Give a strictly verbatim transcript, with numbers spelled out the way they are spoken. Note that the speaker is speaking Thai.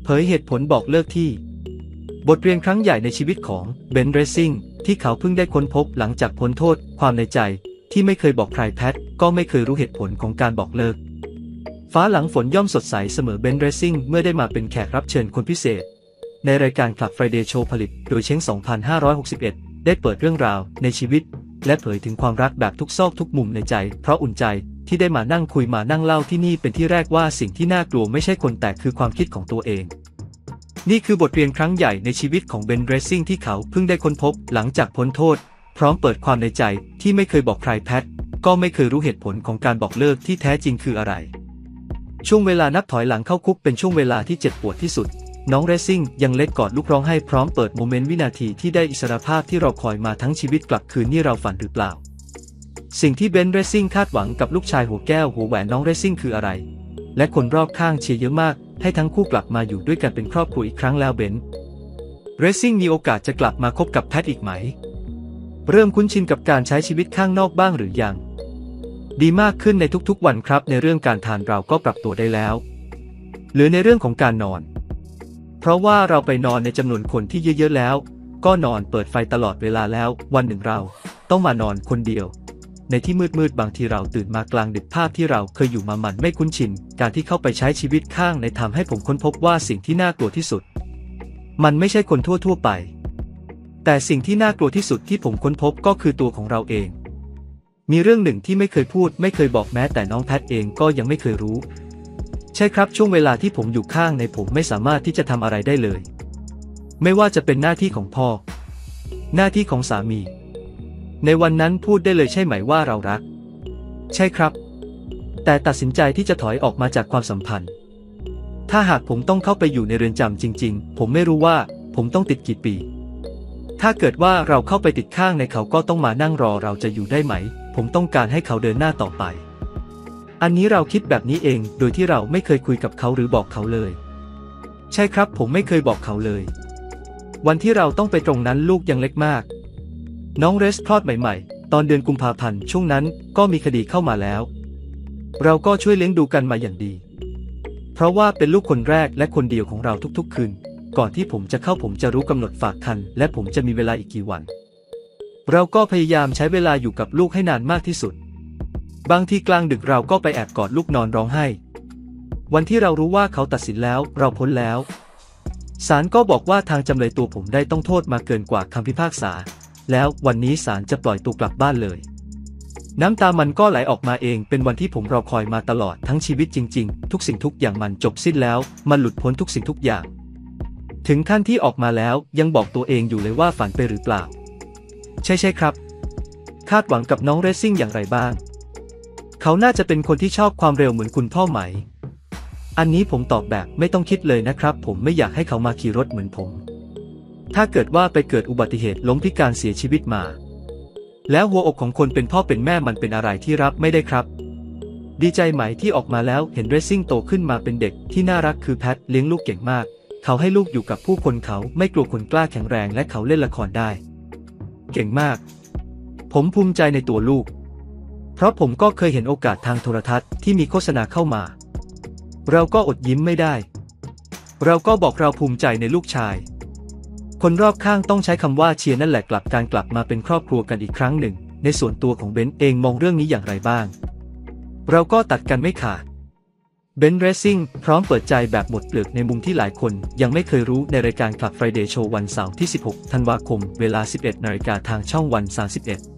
เผยเหตุผลบอกเลิกที่บทเรียนครั้งใหญ่ในชีวิตของเบนซ์เรซซิ่งที่เขาเพิ่งได้ค้นพบหลังจากพ้นโทษความในใจที่ไม่เคยบอกใครแพทก็ไม่เคยรู้เหตุผลของการบอกเลิกฟ้าหลังฝนย่อมสดใสเสมอเบนซ์เรซซิ่งเมื่อได้มาเป็นแขกรับเชิญคนพิเศษในรายการ Club Friday Show ผลิตโดยเช้ง สองพันห้าร้อยหกสิบเอ็ด ได้เปิดเรื่องราวในชีวิตและเผยถึงความรักแบบทุกซอกทุกมุมในใจเพราะอุ่นใจที่ได้มานั่งคุยมานั่งเล่าที่นี่เป็นที่แรกว่าสิ่งที่น่ากลัวไม่ใช่คนแต่คือความคิดของตัวเองนี่คือบทเรียนครั้งใหญ่ในชีวิตของเบนซ์เรซซิ่งที่เขาเพิ่งได้ค้นพบหลังจากพ้นโทษพร้อมเปิดความในใจที่ไม่เคยบอกใครแพทก็ไม่เคยรู้เหตุผลของการบอกเลิกที่แท้จริงคืออะไรช่วงเวลานับถอยหลังเข้าคุกเป็นช่วงเวลาที่เจ็บปวดที่สุดน้องเรซซิ่งยังเล็กกอดลูกร้องไห้พร้อมเปิดโมเมนต์วินาทีที่ได้อิสรภาพที่รอคอยมาทั้งชีวิตกลับคืนนี่เราฝันหรือเปล่าสิ่งที่เบนซ์เรซซิ่งคาดหวังกับลูกชายหัวแก้วหัวแหวนน้องเรซซิ่งคืออะไรและคนรอบข้างเชียร์เยอะมากให้ทั้งคู่กลับมาอยู่ด้วยกันเป็นครอบครัวอีกครั้งแล้วเบนซ์เรซซิ่งมีโอกาสจะกลับมาคบกับแพทอีกไหมเริ่มคุ้นชินกับการใช้ชีวิตข้างนอกบ้างหรือยังดีมากขึ้นในทุกๆวันครับในเรื่องการทานเราก็ปรับตัวได้แล้วหรือในเรื่องของการนอนเพราะว่าเราไปนอนในจำนวนคนที่เยอะๆแล้วก็นอนเปิดไฟตลอดเวลาแล้ววันหนึ่งเราต้องมานอนคนเดียวในที่มืดๆบางทีเราตื่นมากลางดึกภาพที่เราเคยอยู่มามันไม่คุ้นชินการที่เข้าไปใช้ชีวิตข้างในทำให้ผมค้นพบว่าสิ่งที่น่ากลัวที่สุดมันไม่ใช่คนทั่วๆไปแต่สิ่งที่น่ากลัวที่สุดที่ผมค้นพบก็คือตัวของเราเองมีเรื่องหนึ่งที่ไม่เคยพูดไม่เคยบอกแม้แต่น้องแพทเองก็ยังไม่เคยรู้ใช่ครับช่วงเวลาที่ผมอยู่ข้างในผมไม่สามารถที่จะทำอะไรได้เลยไม่ว่าจะเป็นหน้าที่ของพ่อหน้าที่ของสามีในวันนั้นพูดได้เลยใช่ไหมว่าเรารักใช่ครับแต่ตัดสินใจที่จะถอยออกมาจากความสัมพันธ์ถ้าหากผมต้องเข้าไปอยู่ในเรือนจำจริงๆผมไม่รู้ว่าผมต้องติดกี่ปีถ้าเกิดว่าเราเข้าไปติดข้างในเขาก็ต้องมานั่งรอเราจะอยู่ได้ไหมผมต้องการให้เขาเดินหน้าต่อไปอันนี้เราคิดแบบนี้เองโดยที่เราไม่เคยคุยกับเขาหรือบอกเขาเลยใช่ครับผมไม่เคยบอกเขาเลยวันที่เราต้องไปตรงนั้นลูกยังเล็กมากน้องเรสคลอดใหม่ๆตอนเดือนกุมภาพันธ์ช่วงนั้นก็มีคดีเข้ามาแล้วเราก็ช่วยเลี้ยงดูกันมาอย่างดีเพราะว่าเป็นลูกคนแรกและคนเดียวของเราทุกๆคืนก่อนที่ผมจะเข้าผมจะรู้กำหนดฝากครรภ์และผมจะมีเวลาอีกกี่วันเราก็พยายามใช้เวลาอยู่กับลูกให้นานมากที่สุดบางทีกลางดึกเราก็ไปแอบกอดลูกนอนร้องไห้วันที่เรารู้ว่าเขาตัดสินแล้วเราพ้นแล้วศาลก็บอกว่าทางจำเลยตัวผมได้ต้องโทษมาเกินกว่าคำพิพากษาแล้ววันนี้ศาลจะปล่อยตัวกลับบ้านเลยน้ำตามันก็ไหลออกมาเองเป็นวันที่ผมรอคอยมาตลอดทั้งชีวิตจริงๆทุกสิ่งทุกอย่างมันจบสิ้นแล้วมันหลุดพ้นทุกสิ่งทุกอย่างถึงขั้นที่ออกมาแล้วยังบอกตัวเองอยู่เลยว่าฝันไปหรือเปล่าใช่ใช่ครับคาดหวังกับน้องเรซซิ่งอย่างไรบ้างเขาน่าจะเป็นคนที่ชอบความเร็วเหมือนคุณพ่อไหมอันนี้ผมตอบแบบไม่ต้องคิดเลยนะครับผมไม่อยากให้เขามาขี่รถเหมือนผมถ้าเกิดว่าไปเกิดอุบัติเหตุล้มพิการเสียชีวิตมาแล้วหัวอกของคนเป็นพ่อเป็นแม่มันเป็นอะไรที่รับไม่ได้ครับดีใจไหมที่ออกมาแล้วเห็นเรซซิ่งโตขึ้นมาเป็นเด็กที่น่ารักคือแพทเลี้ยงลูกเก่งมากเขาให้ลูกอยู่กับผู้คนเขาไม่กลัวคนกล้าแข็งแรงและเขาเล่นละครได้เก่งมากผมภูมิใจในตัวลูกเพราะผมก็เคยเห็นโอกาสทางโทรทัศน์ที่มีโฆษณาเข้ามาเราก็อดยิ้มไม่ได้เราก็บอกเราภูมิใจในลูกชายคนรอบข้างต้องใช้คำว่าเชียร์นั่นแหละกลับการกลับมาเป็นครอบครัวกันอีกครั้งหนึ่งในส่วนตัวของเบนซ์เองมองเรื่องนี้อย่างไรบ้างเราก็ตัดกันไม่ขาดเบนซ์เรซซิ่งพร้อมเปิดใจแบบหมดเปลือกในมุมที่หลายคนยังไม่เคยรู้ในรายการ Club Friday Show วันเสาร์ที่สิบหกธันวาคมเวลา สิบเอ็ดนาฬิกาทางช่องวันสามสิบเอ็ด